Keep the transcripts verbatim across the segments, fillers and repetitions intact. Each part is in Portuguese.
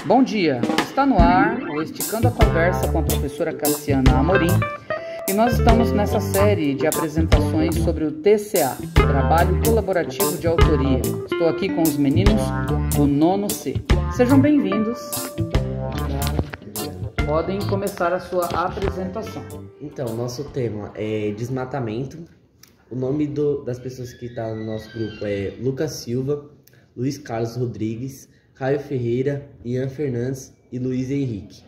Bom dia, está no ar o Esticando a Conversa com a professora Cassiana Amorim e nós estamos nessa série de apresentações sobre o T C A, Trabalho Colaborativo de Autoria. Estou aqui com os meninos do nono C. Sejam bem-vindos. Podem começar a sua apresentação. Então, nosso tema é desmatamento. O nome do, das pessoas que estão no nosso grupo é Lucas Silva, Luiz Carlos Rodrigues, Caio Ferreira, Ian Fernandes e Luiz Henrique.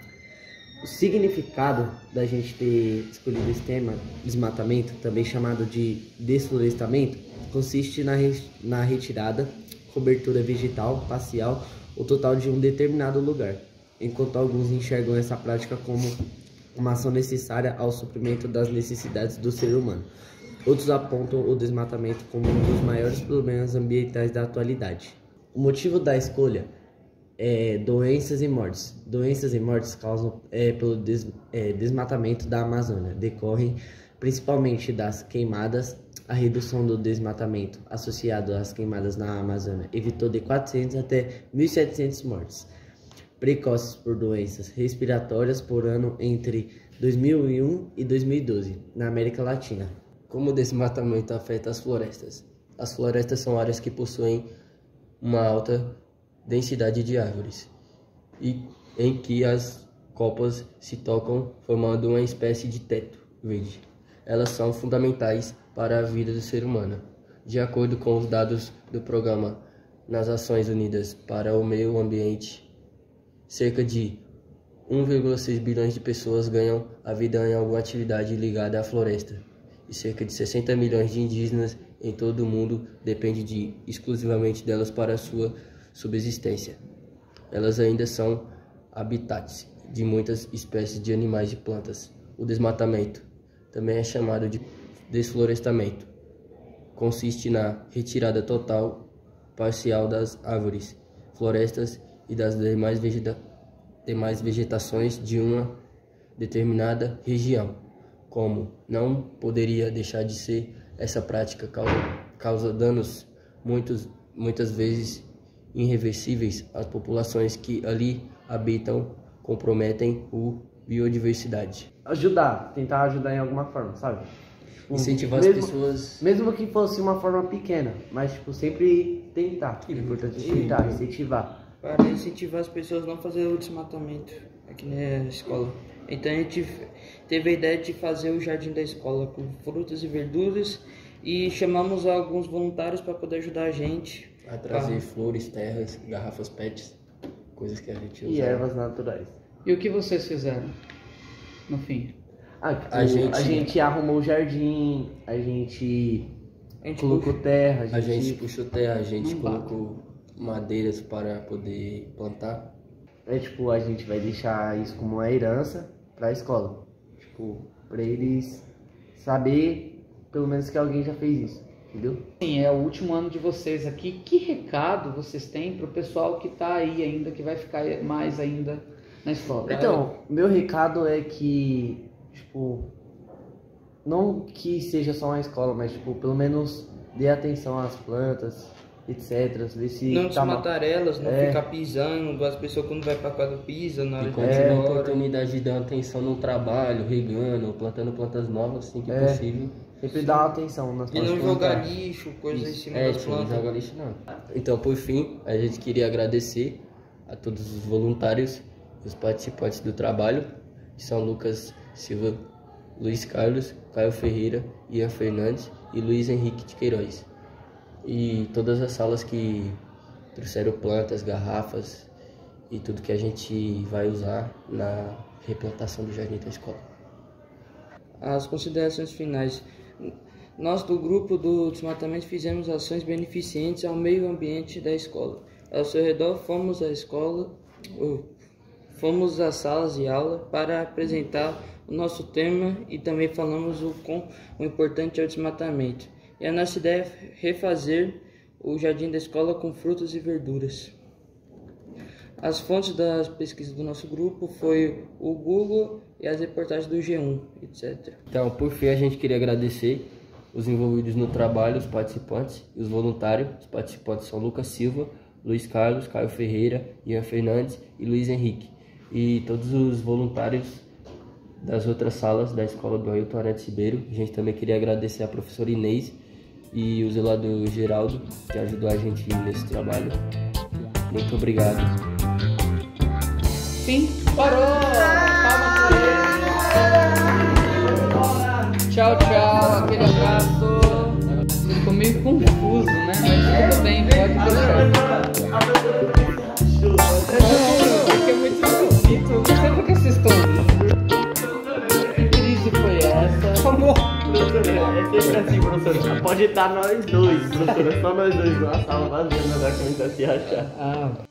O significado da gente ter escolhido esse tema, desmatamento, também chamado de desflorestamento, consiste na, re, na retirada, cobertura vegetal, parcial ou total de um determinado lugar, enquanto alguns enxergam essa prática como uma ação necessária ao suprimento das necessidades do ser humano. Outros apontam o desmatamento como um dos maiores problemas ambientais da atualidade. O motivo da escolha é doenças e mortes. Doenças e mortes causam é, pelo des, é, desmatamento da Amazônia. Decorrem principalmente das queimadas. A redução do desmatamento associado às queimadas na Amazônia evitou de quatrocentas até mil e setecentas mortes precoces por doenças respiratórias por ano entre dois mil e um e dois mil e doze na América Latina. Como o desmatamento afeta as florestas? As florestas são áreas que possuem uma alta densidade de árvores e em que as copas se tocam formando uma espécie de teto verde. Elas são fundamentais para a vida do ser humano. De acordo com os dados do Programa nas Nações Unidas para o Meio Ambiente, cerca de um vírgula seis bilhões de pessoas ganham a vida em alguma atividade ligada à floresta e cerca de sessenta milhões de indígenas em todo o mundo dependem de, exclusivamente delas para a sua subsistência. Elas ainda são habitats de muitas espécies de animais e plantas. O desmatamento, também é chamado de desflorestamento, consiste na retirada total, parcial das árvores, florestas e das demais, vegeta demais vegetações de uma determinada região. Como não poderia deixar de ser, essa prática causa, causa danos muitos, muitas vezes irreversíveis às populações que ali habitam, comprometem a biodiversidade. Ajudar, tentar ajudar em alguma forma, sabe? Incentivar mesmo, as pessoas... Mesmo que fosse uma forma pequena, mas tipo, sempre tentar. O importante é tentar, incentivar. Para incentivar as pessoas a não fazer o desmatamento aqui na escola. Então a gente teve a ideia de fazer o jardim da escola com frutas e verduras e chamamos alguns voluntários para poder ajudar a gente a trazer pra... flores, terras, garrafas pets, coisas que a gente usa. E ervas naturais. E o que vocês fizeram no fim? Ah, a, o, gente... a gente arrumou o jardim, a gente, a gente colocou puxa... terra, a gente... a gente puxou terra, a gente Não colocou bate. madeiras para poder plantar. É tipo, a gente vai deixar isso como uma herança para a escola, tipo, para eles saber pelo menos que alguém já fez isso, entendeu? Sim, é o último ano de vocês aqui. Que recado vocês têm para o pessoal que está aí ainda, que vai ficar mais ainda na escola? Então, meu recado é que, tipo, não que seja só uma escola, mas tipo, pelo menos dê atenção às plantas, etcétera. Ver se não tá desmatar mal... elas, não é. ficar pisando, as pessoas quando vai para casa pisam na hora e de quando é. tiver a oportunidade de dar atenção no trabalho, regando, plantando plantas novas, assim que é. possível. Sempre dar atenção nas plantas. E não jogar lixo, coisas em cima é, das plantas. Não joga lixo não. Então, por fim, a gente queria agradecer a todos os voluntários, os participantes do trabalho, que são Lucas Silva, Luiz Carlos, Caio Ferreira, Ian Fernandes e Luiz Henrique de Queiroz. E todas as salas que trouxeram plantas, garrafas e tudo que a gente vai usar na replantação do jardim da escola. As considerações finais. Nós do grupo do desmatamento fizemos ações beneficentes ao meio ambiente da escola. Ao seu redor fomos à escola, fomos às salas de aula para apresentar o nosso tema e também falamos o quão o importante é o desmatamento. E a nossa ideia é refazer o jardim da escola com frutas e verduras. As fontes das pesquisas do nosso grupo foi o Google e as reportagens do G um, etcétera. Então, por fim, a gente queria agradecer os envolvidos no trabalho, os participantes e os voluntários. Os participantes são Lucas Silva, Luiz Carlos, Caio Ferreira, Ian Fernandes e Luiz Henrique. E todos os voluntários das outras salas da escola do Ailton Arantes Ribeiro. A gente também queria agradecer a professora Inês e o zelador Geraldo, que ajudou a gente nesse trabalho. Muito obrigado. Fim. Parou! Palmas pra ele. Tchau, tchau. Aquele abraço. Ficou meio confuso, né? Mas tudo bem, pode deixar. Porque é muito esquisito. Não sei por que vocês estão rindo. Que crise foi essa? Amor! Professora, é sempre assim, professora. Pode estar nós dois, professora. Só nós dois na sala vazia, não dá como se achar. Ah.